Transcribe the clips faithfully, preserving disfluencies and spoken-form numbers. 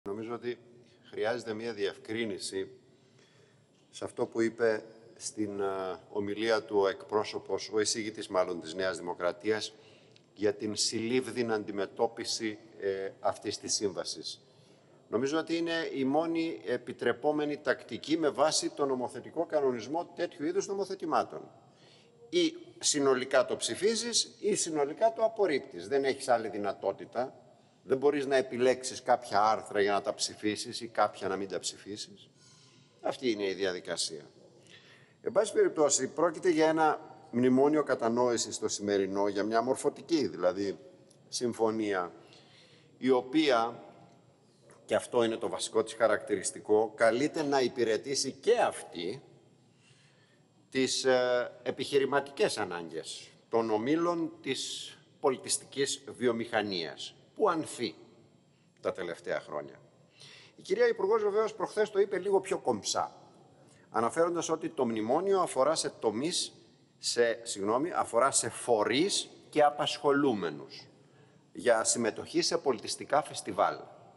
Νομίζω ότι χρειάζεται μία διευκρίνηση σε αυτό που είπε στην uh, ομιλία του ο εκπρόσωπος, ο εισηγητής μάλλον της Νέας Δημοκρατίας, για την συλλήβδην αντιμετώπιση ε, αυτής της σύμβασης. Νομίζω ότι είναι η μόνη επιτρεπόμενη τακτική με βάση τον νομοθετικό κανονισμό τέτοιου είδους νομοθετημάτων. Ή συνολικά το ψηφίζεις ή συνολικά το απορρίπτεις. Δεν έχεις άλλη δυνατότητα. Δεν μπορείς να επιλέξεις κάποια άρθρα για να τα ψηφίσεις ή κάποια να μην τα ψηφίσεις. Αυτή είναι η διαδικασία. Εν πάση περιπτώσει, πρόκειται για ένα μνημόνιο κατανόησης το σημερινό, για μια μορφωτική δηλαδή συμφωνία, η οποία, και αυτό είναι το βασικό της χαρακτηριστικό, καλείται να υπηρετήσει και αυτή τις ε, επιχειρηματικές ανάγκες των ομίλων της πολιτιστικής βιομηχανίας, που ανθεί τα τελευταία χρόνια. Η κυρία Υπουργός βεβαίως προχθές το είπε λίγο πιο κομψά, αναφέροντας ότι το μνημόνιο αφορά σε τομείς, σε, συγγνώμη, αφορά σε φορείς και απασχολούμενους για συμμετοχή σε πολιτιστικά φεστιβάλ.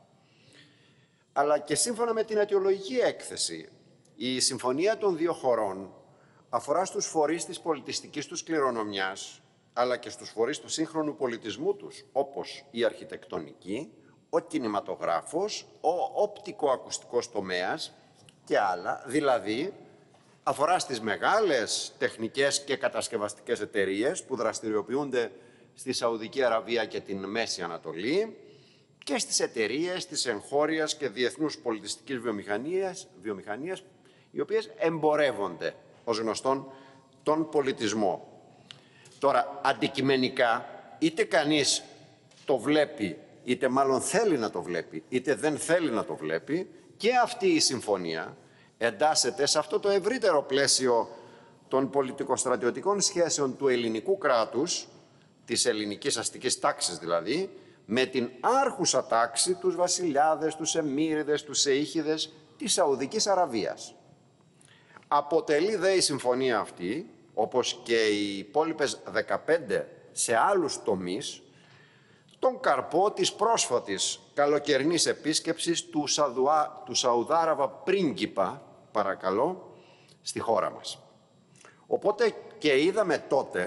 Αλλά και σύμφωνα με την αιτιολογική έκθεση, η συμφωνία των δύο χωρών αφορά στους φορείς της πολιτιστικής τους κληρονομιάς, αλλά και στους φορείς του σύγχρονου πολιτισμού τους, όπως η αρχιτεκτονική, ο κινηματογράφος, ο οπτικοακουστικός τομέας και άλλα. Δηλαδή, αφορά στις μεγάλες τεχνικές και κατασκευαστικές εταιρείες που δραστηριοποιούνται στη Σαουδική Αραβία και την Μέση Ανατολή και στις εταιρείες της εγχώριας και διεθνούς πολιτιστικής βιομηχανίας, βιομηχανίας οι οποίες εμπορεύονται, ως γνωστόν, τον πολιτισμό. Τώρα, αντικειμενικά, είτε κανείς το βλέπει, είτε μάλλον θέλει να το βλέπει, είτε δεν θέλει να το βλέπει, και αυτή η συμφωνία εντάσσεται σε αυτό το ευρύτερο πλαίσιο των πολιτικοστρατιωτικών σχέσεων του ελληνικού κράτους, της ελληνικής αστικής τάξης δηλαδή, με την άρχουσα τάξη, τους βασιλιάδες, τους εμμύριδες, τους σεΐχιδες της Σαουδικής Αραβίας. Αποτελεί δε η συμφωνία αυτή, όπως και οι υπόλοιπες δεκαπέντε σε άλλους τομείς, τον καρπό της πρόσφατης καλοκαιρινής επίσκεψης του, Σαδουά, του Σαουδάραβα πρίγκιπα, παρακαλώ, στη χώρα μας. Οπότε και είδαμε τότε,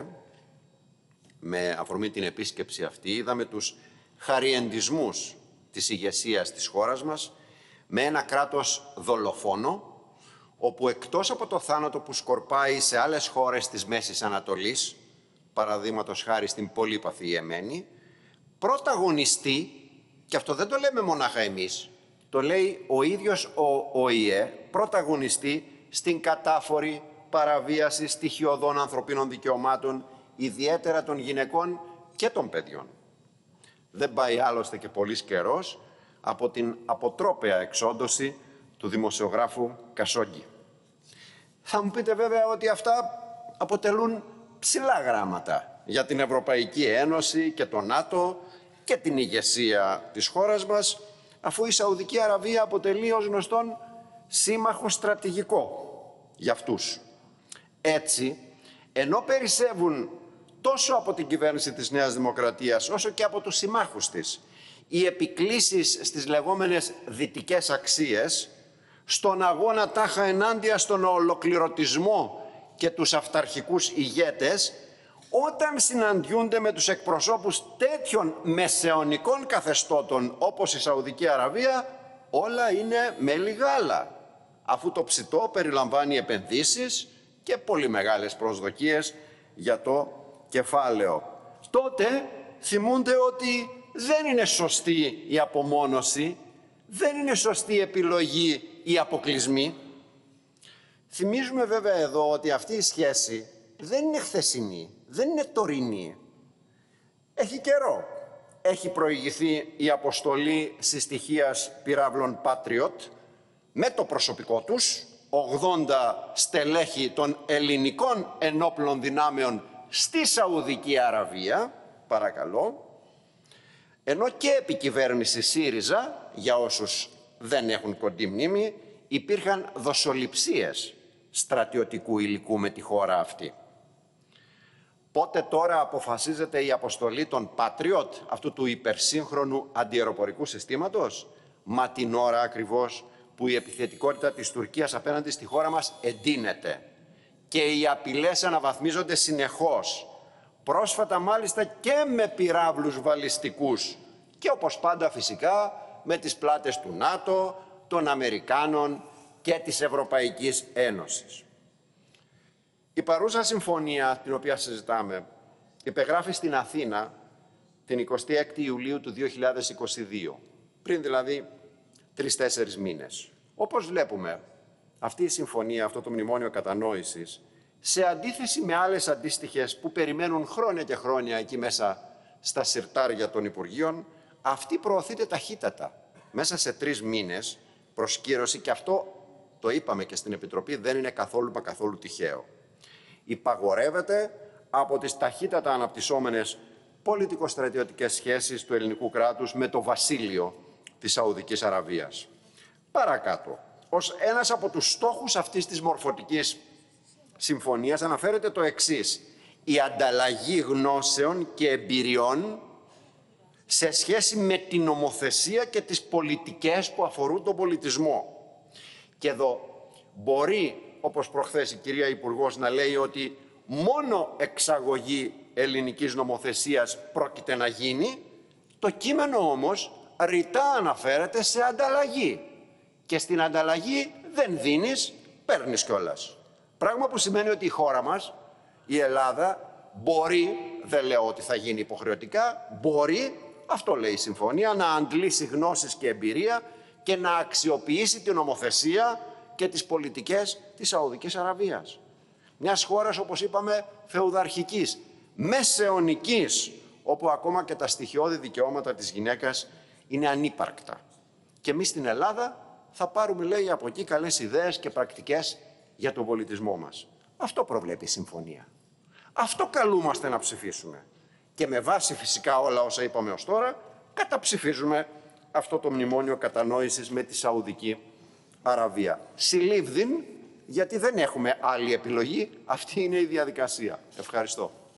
με αφορμή την επίσκεψη αυτή, είδαμε τους χαριεντισμούς της ηγεσίας της χώρας μας, με ένα κράτος δολοφόνο, όπου εκτός από το θάνατο που σκορπάει σε άλλες χώρες της Μέσης Ανατολής, παραδείγματος χάρη στην πολύπαθη Ιεμένη, πρωταγωνιστεί, και αυτό δεν το λέμε μονάχα εμείς, το λέει ο ίδιος ο ΟΗΕ, πρωταγωνιστεί στην κατάφορη παραβίαση στοιχειωδών ανθρωπίνων δικαιωμάτων, ιδιαίτερα των γυναικών και των παιδιών. Δεν πάει άλλωστε και πολύς καιρός από την αποτρόπαια εξόντωση του δημοσιογράφου Κασόγγι. Θα μου πείτε βέβαια ότι αυτά αποτελούν ψηλά γράμματα για την Ευρωπαϊκή Ένωση και το ΝΑΤΟ και την ηγεσία της χώρας μας, αφού η Σαουδική Αραβία αποτελεί ως γνωστόν σύμμαχο στρατηγικό για αυτούς. Έτσι, ενώ περισσεύουν τόσο από την κυβέρνηση της Νέας Δημοκρατίας όσο και από τους συμμάχους της οι επικλήσεις στις λεγόμενες δυτικές αξίες, στον αγώνα τάχα ενάντια στον ολοκληρωτισμό και τους αυταρχικούς ηγέτες, όταν συναντιούνται με τους εκπροσώπους τέτοιων μεσαιωνικών καθεστώτων όπως η Σαουδική Αραβία, όλα είναι μέλι γάλα, αφού το ψητό περιλαμβάνει επενδύσεις και πολύ μεγάλες προσδοκίες για το κεφάλαιο. Τότε θυμούνται ότι δεν είναι σωστή η απομόνωση, δεν είναι σωστή η επιλογή οι αποκλεισμοί. Θυμίζουμε βέβαια εδώ ότι αυτή η σχέση δεν είναι χθεσινή, δεν είναι τωρινή. Έχει καιρό. Έχει προηγηθεί η αποστολή συστοιχίας πυράβλων Patriot με το προσωπικό τους, ογδόντα στελέχη των ελληνικών ενόπλων δυνάμεων στη Σαουδική Αραβία, παρακαλώ, ενώ και επί κυβέρνηση ΣΥΡΙΖΑ, για όσους δεν έχουν κοντή μνήμη, υπήρχαν δοσοληψίες στρατιωτικού υλικού με τη χώρα αυτή. Πότε τώρα αποφασίζεται η αποστολή των Patriot, αυτού του υπερσύγχρονου αντιαεροπορικού συστήματος? μα την ώρα ακριβώς που η επιθετικότητα της Τουρκίας απέναντι στη χώρα μας εντείνεται και οι απειλές αναβαθμίζονται συνεχώς, πρόσφατα μάλιστα και με πυράβλους βαλιστικούς και όπως πάντα φυσικά με τις πλάτες του ΝΑΤΟ, των Αμερικάνων και της Ευρωπαϊκής Ένωσης. Η παρούσα συμφωνία, την οποία συζητάμε, υπεγράφει στην Αθήνα την εικοστή έκτη Ιουλίου του δύο χιλιάδες είκοσι δύο, πριν δηλαδή τρεις-τέσσερις μήνες. Όπως βλέπουμε, αυτή η συμφωνία, αυτό το μνημόνιο κατανόησης, σε αντίθεση με άλλες αντίστοιχες που περιμένουν χρόνια και χρόνια εκεί μέσα στα συρτάρια των Υπουργείων, αυτή προωθείται ταχύτατα. Μέσα σε τρεις μήνες προσκύρωση, και αυτό το είπαμε και στην Επιτροπή, δεν είναι καθόλου μα καθόλου τυχαίο. Υπαγορεύεται από τις ταχύτατα αναπτυσσόμενες πολιτικο-στρατιωτικές σχέσεις του ελληνικού κράτους με το βασίλειο της Σαουδικής Αραβίας. Παρακάτω, ως ένας από τους στόχους αυτής της μορφωτικής συμφωνίας αναφέρεται το εξής: η ανταλλαγή γνώσεων και εμπειριών σε σχέση με την νομοθεσία και τις πολιτικές που αφορούν τον πολιτισμό. Και εδώ μπορεί, όπως προχθές η κυρία Υπουργός, να λέει ότι μόνο εξαγωγή ελληνικής νομοθεσίας πρόκειται να γίνει, το κείμενο όμως ρητά αναφέρεται σε ανταλλαγή. Και στην ανταλλαγή δεν δίνεις, παίρνεις κιόλας. Πράγμα που σημαίνει ότι η χώρα μας, η Ελλάδα, μπορεί, δεν λέω ότι θα γίνει υποχρεωτικά, μπορεί, αυτό λέει η συμφωνία, να αντλήσει γνώσεις και εμπειρία και να αξιοποιήσει την νομοθεσία και τις πολιτικές της Σαουδικής Αραβίας. Μιας χώρας, όπως είπαμε, φεουδαρχικής, μεσαιωνικής, όπου ακόμα και τα στοιχειώδη δικαιώματα της γυναίκας είναι ανύπαρκτα. Και εμείς στην Ελλάδα θα πάρουμε, λέει, από εκεί καλές ιδέες και πρακτικές για τον πολιτισμό μας. Αυτό προβλέπει η συμφωνία. Αυτό καλούμαστε να ψηφίσουμε. Και με βάση φυσικά όλα όσα είπαμε ως τώρα, καταψηφίζουμε αυτό το μνημόνιο κατανόησης με τη Σαουδική Αραβία. Συλλήβδην, γιατί δεν έχουμε άλλη επιλογή. Αυτή είναι η διαδικασία. Ευχαριστώ.